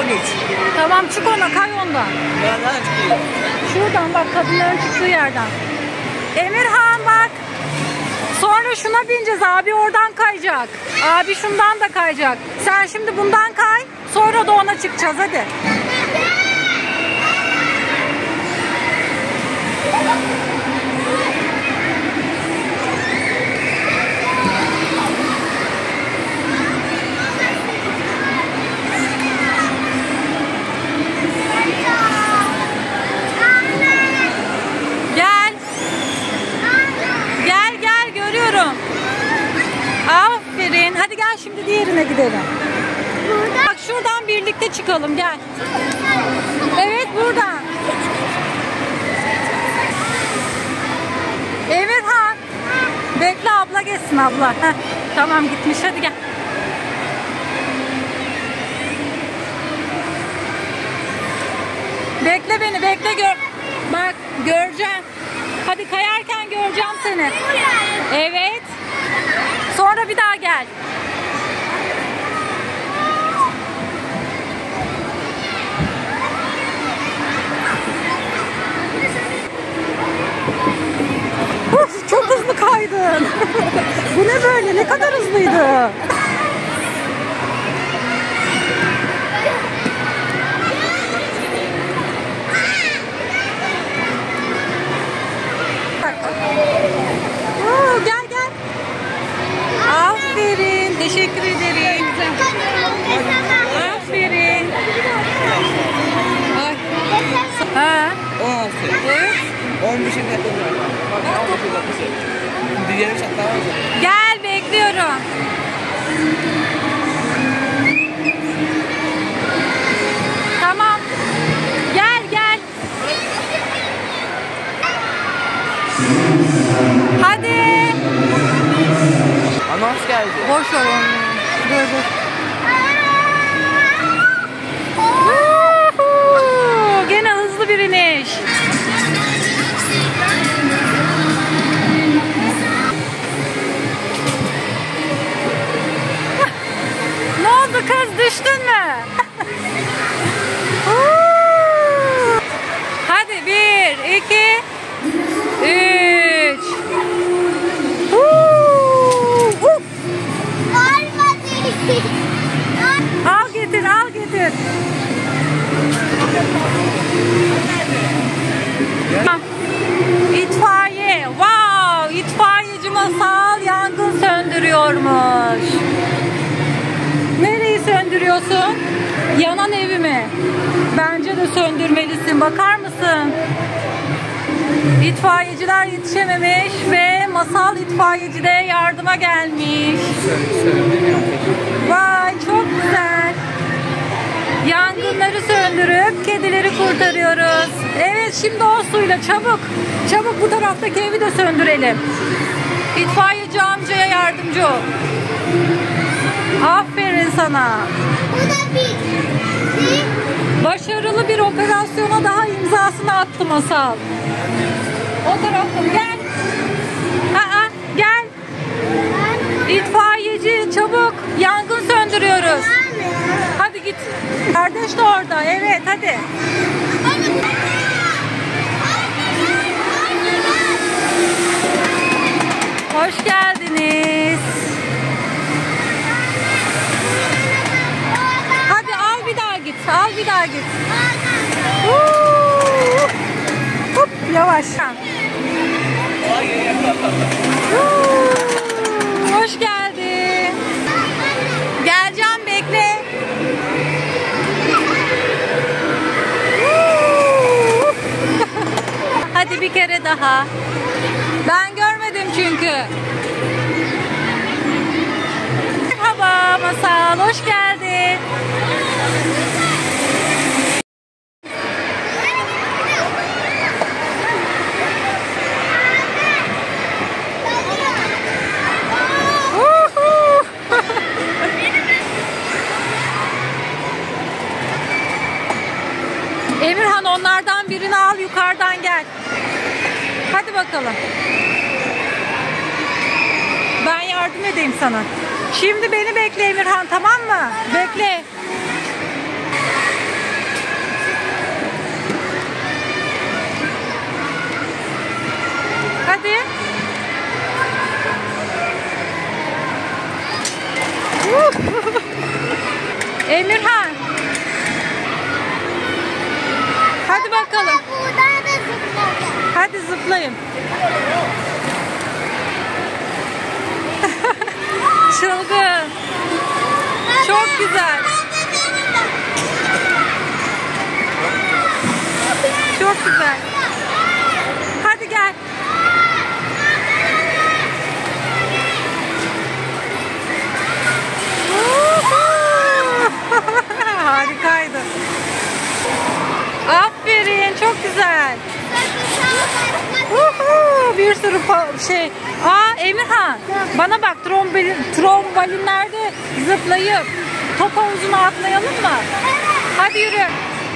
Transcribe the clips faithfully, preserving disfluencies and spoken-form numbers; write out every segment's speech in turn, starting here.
on üç. Tamam çık ona, kay ondan. Nereden çıkıyor? Şuradan bak, kadınların çıktığı yerden. Emirhan bak. Sonra şuna bineceğiz, abi oradan kayacak. Abi şundan da kayacak. Sen şimdi bundan kay. Sonra da ona çıkacağız hadi. Gel. Gel gel, görüyorum. Aferin. Hadi gel şimdi diğerine gidelim. Bak şuradan birlikte çıkalım, gel. Evet buradan. Emirhan. Bekle, abla geçsin abla. Heh, tamam gitmiş, hadi gel. Bekle beni, bekle, gör. Bak göreceğim. Hadi kayarken göreceğim seni. Evet. Sonra bir daha gel. Uf, çok hızlı kaydın. Bu ne böyle? Ne kadar hızlıydı? Oo, gel gel. Aferin. Teşekkür ederim. Aferin. Ay. Ha. on altı. Evet. on beşe kadar var. Bak on beşe dokuz. Bir yere çatlar var. Gel, bekliyorum. Tamam. Gel gel. Hadi. Anons geldi. Boş ver onu. Dur dur. Gene hızlı bir iniş. Ne oldu kız, düştün mü? Hadi bir, iki, üç. Al getir, al getir. İtfaiye. Wow, itfaiyeci Masal yangın söndürüyormuş. Nereyi söndürüyorsun? Yanan evi mi? Bence de söndürmelisin. Bakar mısın? İtfaiyeciler yetişememiş ve Masal itfaiyeci de yardıma gelmiş. Vay, çok güzel. Yangınları söndürüp kedileri kurtarıyoruz. Evet, şimdi o suyla çabuk. Çabuk bu taraftaki evi de söndürelim. İtfaiyeci amcaya yardımcı ol. Aferin sana. Başarılı bir operasyona daha imzasını attı Masal. O tarafta mı? Gel. Aa, gel. İtfaiyeci çabuk. Yangın söndürüyoruz. Hadi git. Kardeş de orada. Evet hadi. Hoş geldiniz. Hadi al bir daha git. Al bir daha git. Huu. Hop, yavaş. Huu. Hoş geldin. Geleceğim, bekle. Hadi bir kere daha. Ben görmedim çünkü. Merhaba Masal, hoş geldin. Emirhan, onlardan birini al, yukarıdan gel. Hadi bakalım. Ben yardım edeyim sana. Şimdi beni bekle Emirhan, tamam mı? Bekle. Emirhan. Hadi bakalım. Hadi zıplayın. Çılgın. Çok güzel. Çok güzel. Hadi gel. Harikaydı. Aferin, çok güzel. Uhu, bir sürü şey. Aa Emirhan, bana bak, trombolin, trombolinlerde zıplayıp top havuzuna atlayalım mı? Hadi yürü.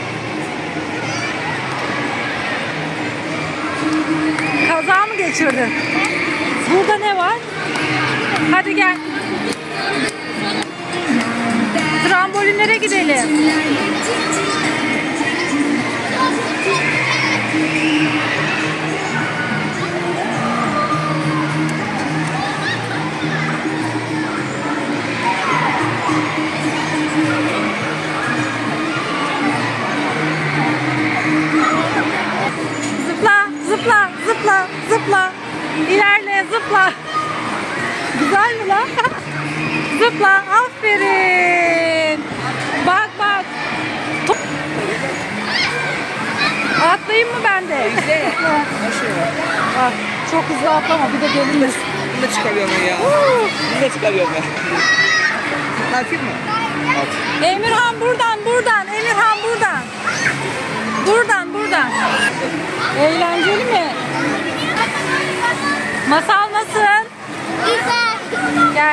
Kaza mı geçirdin? Burada ne var? Hadi gel. Trambolinlere gidelim. Zıpla, zıpla, zıpla, zıpla. İlerle, zıpla. Güzel mi lan? Zıpla, aferin. Bak bak. Atlayayım mı ben de? İzle. Ah, çok hızlı atlama, bir de geliriz. Bunu da çıkarıyorum ben ya. Bunu da çıkarıyorum ben. Ne yapayım mı? At. Emirhan buradan, buradan. Emirhan buradan. Buradan, buradan. Eğlenceli mi? Masal nasıl? Güzel. Gel.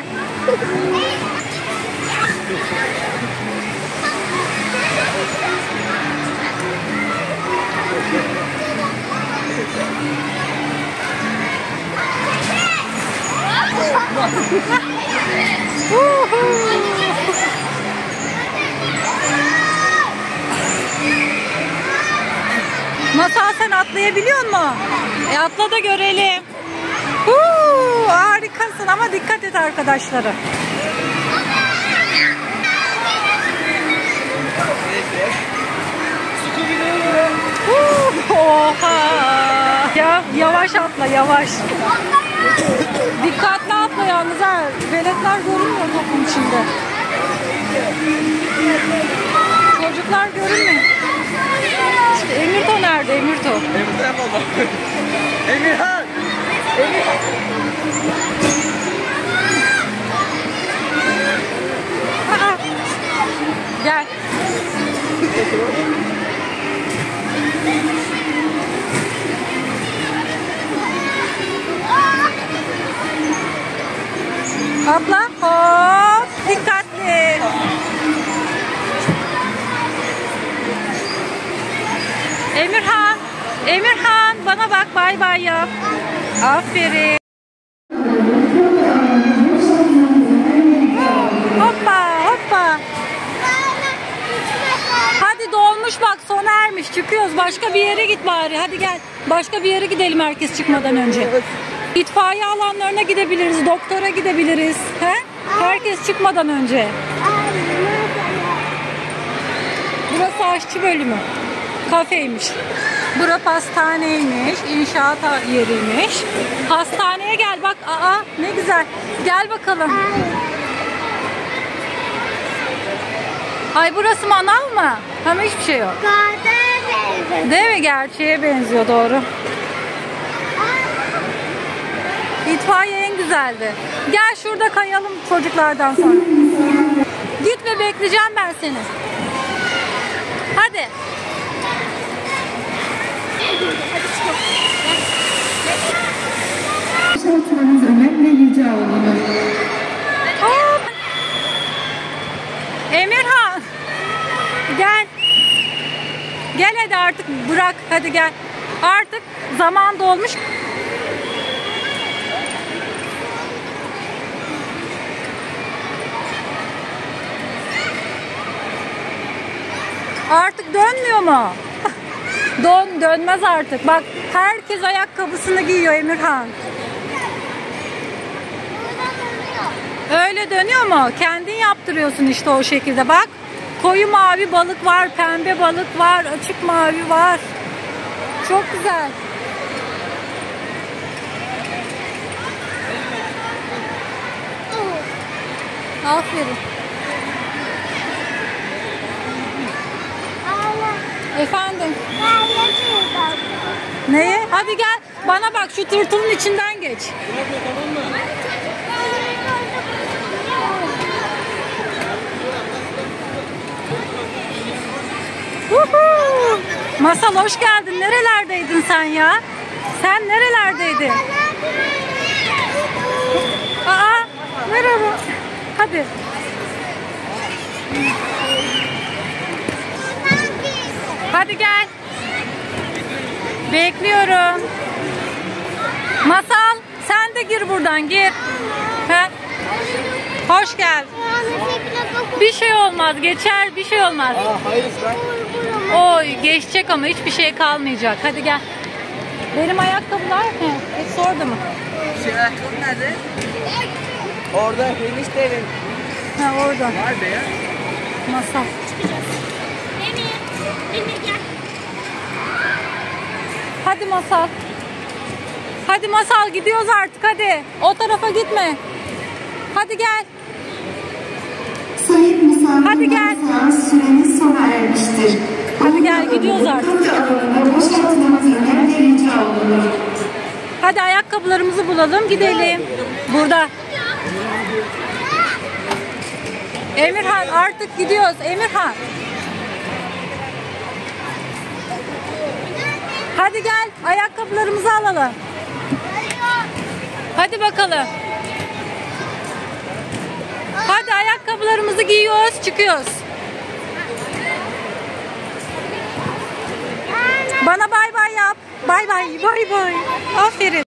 Masal, sen atlayabiliyor musun? E atla da görelim. Huu, harikasın ama dikkat et arkadaşlara. Huu, oha. Ya yavaş atla, yavaş. Dikkatli atla yalnız ha. Veletler görünmüyor topun içinde. Çocuklar görünmüyor. İşte Emirto nerede? Emirto. Emirhan yapalım. Emirhan. Emirhan. Aa, gel. Atla. Hop. Dikkatli. Emirhan. Emirhan. Bana bak. Bay bay yap. Aferin. Hoppa. Hoppa. Hadi dolmuş bak, sona ermiş. Çıkıyoruz. Başka bir yere git bari. Hadi gel. Başka bir yere gidelim herkes çıkmadan önce. İtfaiye alanlarına gidebiliriz. Doktora gidebiliriz. He? Herkes çıkmadan önce. Burası aşçı bölümü. Kafeymiş. Bura pastaneymiş. İnşaat yeriymiş. Hastaneye gel bak. Aa ne güzel. Gel bakalım. Ay burası manav mı? Ama hiçbir şey yok. Değil mi? Gerçeğe benziyor, doğru. İtfaiye en güzeldi. Gel şurada kayalım çocuklardan sonra. Gitme, bekleyeceğim ben seni. Hadi. Çalışmanız önemli rica olunur. Hop. Emirhan. Gel. Gel hadi artık, bırak hadi gel. Artık zaman dolmuş. Artık dönmüyor mu? Dön, dönmez artık. Bak herkes ayakkabısını giyiyor Emirhan. Öyle dönüyor mu? Kendin yaptırıyorsun işte o şekilde. Bak, koyu mavi balık var, pembe balık var, açık mavi var. Çok güzel. Aferin. Efendim? Neye? Hadi gel. Bana bak, şu tırtılın içinden geç. Uhu! Masal hoş geldin. Nerelerdeydin sen ya? Sen nerelerdeydin? Aa, merhaba. Hadi. Hadi gel. Bekliyorum. Masal, sen de gir buradan, gir. He? Hoş geldin. Bir şey olmaz, geçer, bir şey olmaz. Aa, hayır ben. Oy, geçecek ama hiçbir şey kalmayacak. Hadi gel. Benim ayakkabılar he, hepsi orada mı? Şey, ayakkabı nerede? Orada eniştenin. Ha, orada. Var be ya. Masal. Emir, Emir gel. Hadi Masal. Hadi Masal, gidiyoruz artık, hadi. O tarafa gitme. Hadi gel. Sayın misafirler, Hadi gel. seans süreniz sona ermiştir. Hadi gel, gidiyoruz artık. Kafe alanına boşaltmanız önemli rica olunur. Hadi ayakkabılarımızı bulalım, gidelim. Burada. Emirhan, artık gidiyoruz. Emirhan. Hadi gel, ayakkabılarımızı alalım. Hadi bakalım. Hadi ayakkabılarımızı giyiyoruz, çıkıyoruz. Bana bay bay yap. Bay bay, bay bay. Aferin.